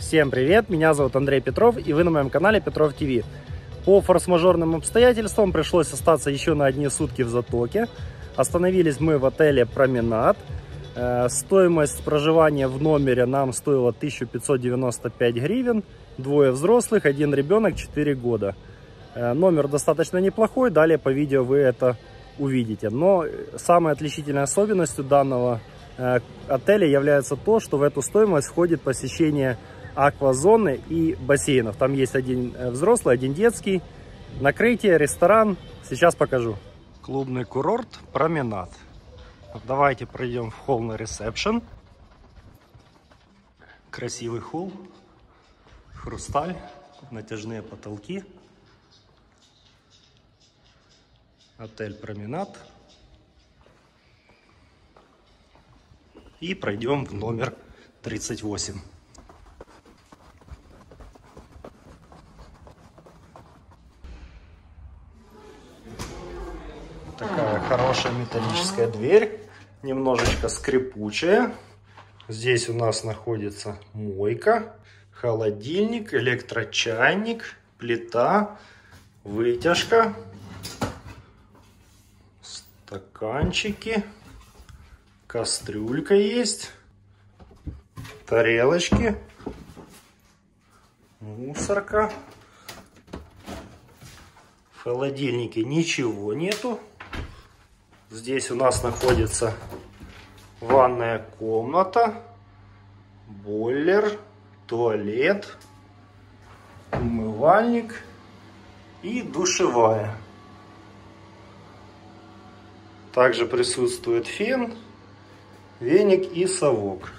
Всем привет, меня зовут Андрей Петров, и вы на моем канале Петров ТВ. По форс-мажорным обстоятельствам пришлось остаться еще на одни сутки в Затоке. Остановились мы в отеле «Променад». Стоимость проживания в номере нам стоила 1595 гривен. Двое взрослых, один ребенок, 4 года. Номер достаточно неплохой, далее по видео вы это увидите. Но самой отличительной особенностью данного отеля является то, что в эту стоимость входит посещение аквазоны и бассейнов. Там есть один взрослый, один детский, накрытие, ресторан. Сейчас покажу. Клубный курорт «Променад». Давайте пройдем в холл на ресепшн. Красивый холл, хрусталь, натяжные потолки. Отель «Променад». И пройдем в номер 38. Такая хорошая металлическая дверь, немножечко скрипучая. Здесь у нас находится мойка, холодильник, электрочайник, плита, вытяжка, стаканчики, кастрюлька есть, тарелочки, мусорка. В холодильнике ничего нету. Здесь у нас находится ванная комната, бойлер, туалет, умывальник и душевая. Также присутствует фен, веник и совок.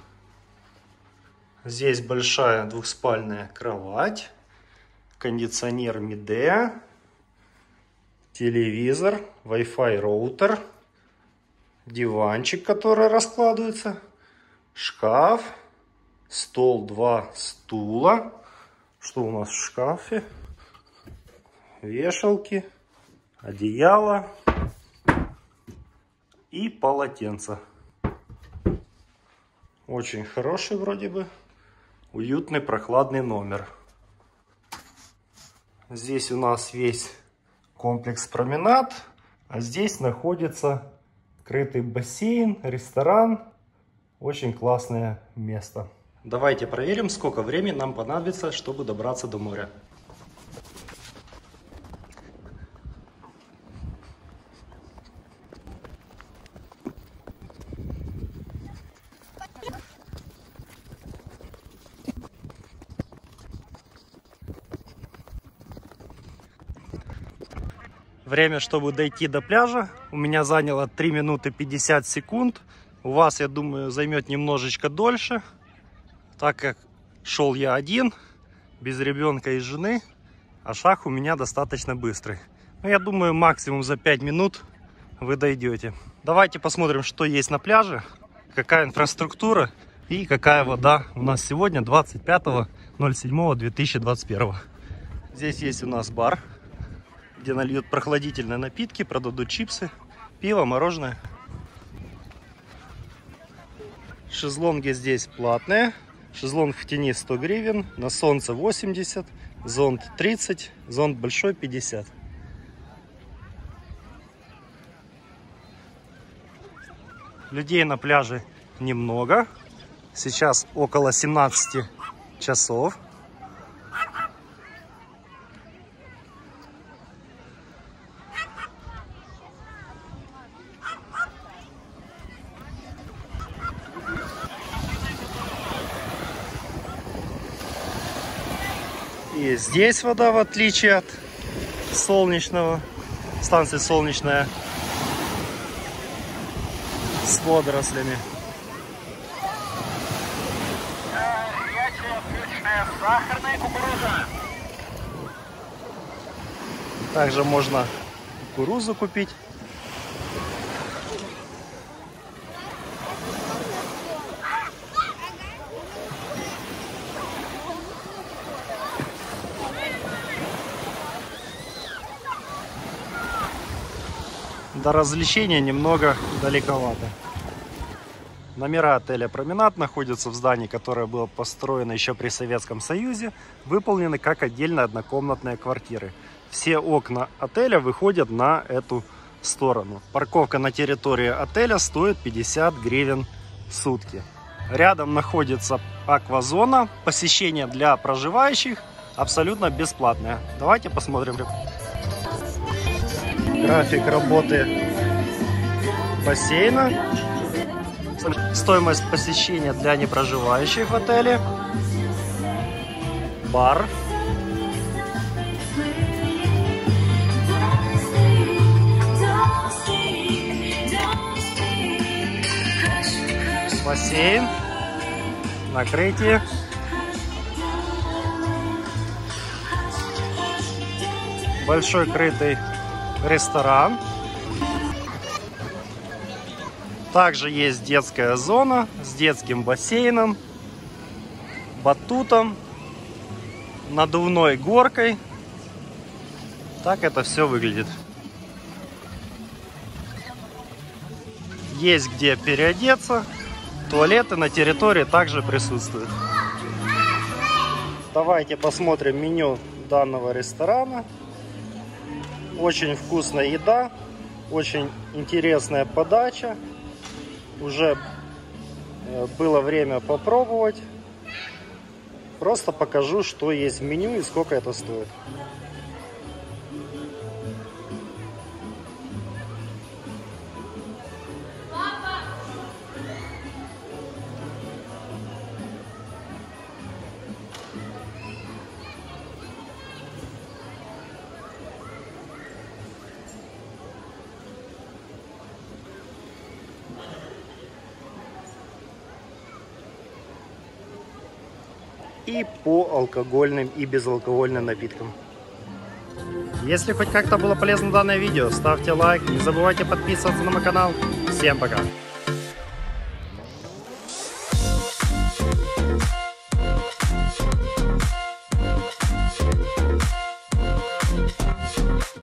Здесь большая двухспальная кровать, кондиционер Midea, телевизор, Wi-Fi роутер, диванчик, который раскладывается, шкаф, стол, 2 стула. Что у нас в шкафе? Вешалки, одеяло и полотенце. Очень хороший вроде бы, уютный прохладный номер. Здесь у нас весь комплекс «Променад», а здесь находится крытый бассейн, ресторан. Очень классное место. Давайте проверим, сколько времени нам понадобится, чтобы добраться до моря. Время, чтобы дойти до пляжа, у меня заняло 3 минуты 50 секунд. У вас, я думаю, займет немножечко дольше, так как шел я один, без ребенка и жены, а шаг у меня достаточно быстрый. Но я думаю, максимум за 5 минут вы дойдете. Давайте посмотрим, что есть на пляже, какая инфраструктура и какая вода у нас сегодня, 25.07.2021. Здесь есть у нас бар, где нальют прохладительные напитки, продадут чипсы, пиво, мороженое. Шезлонги здесь платные. Шезлонг в тени 100 гривен, на солнце 80, зонт 30, зонт большой 50. Людей на пляже немного. Сейчас около 17 часов. И здесь вода, в отличие от солнечного, станции солнечная, с водорослями. Сахарная кукуруза. Также можно кукурузу купить. До развлечения немного далековато. Номера отеля «Променад» находятся в здании, которое было построено еще при Советском Союзе, выполнены как отдельно однокомнатные квартиры. Все окна отеля выходят на эту сторону. Парковка на территории отеля стоит 50 гривен в сутки. Рядом находится аквазона. Посещение для проживающих абсолютно бесплатное. Давайте посмотрим график работы бассейна. Стоимость посещения для непроживающих в отеле. Бар. Бассейн. Накрытие. Большой крытый ресторан. Также есть детская зона с детским бассейном, батутом, надувной горкой. Так это все выглядит. Есть где переодеться. Туалеты на территории также присутствуют. Давайте посмотрим меню данного ресторана. Очень вкусная еда, очень интересная подача. Уже было время попробовать. Просто покажу, что есть в меню и сколько это стоит. И по алкогольным и безалкогольным напиткам. Если хоть как-то было полезно данное видео, ставьте лайк, не забывайте подписываться на мой канал. Всем пока!